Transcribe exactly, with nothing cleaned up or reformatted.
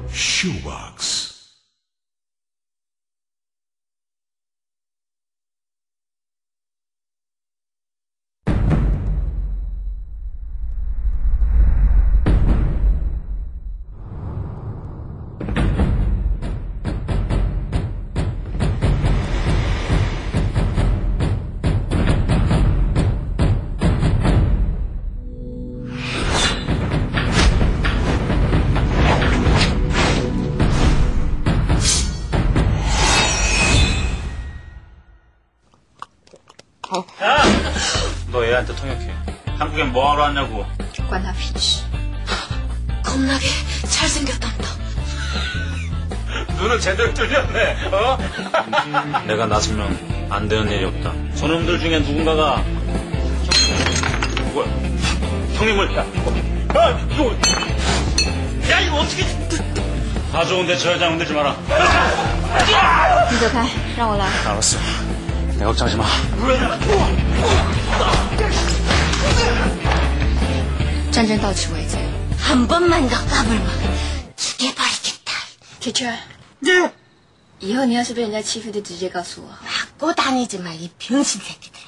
Shoebox. 야! 너 얘한테 통역해. 한국엔 뭐하러 왔냐고. 关他屁事. 겁나게 잘생겼답니다. 눈은 제대로 뚫렸네. 어? 내가 나서면 안 되는 일이 없다. 저놈들 중에 누군가가 형... 뭐야? 형님을 야, 아, 이거 야 이거 어떻게? 다 좋은데 저 여자 흔들지 마라. 你走开，让我来。 알았어. 내 걱정하지 마. 战争到此为止。 한 번만 더 까불면 죽여버리겠다. Teacher， 네.以后你要是被人家欺负，就直接告诉我。 맞고 다니지 마, 이 병신 새끼들.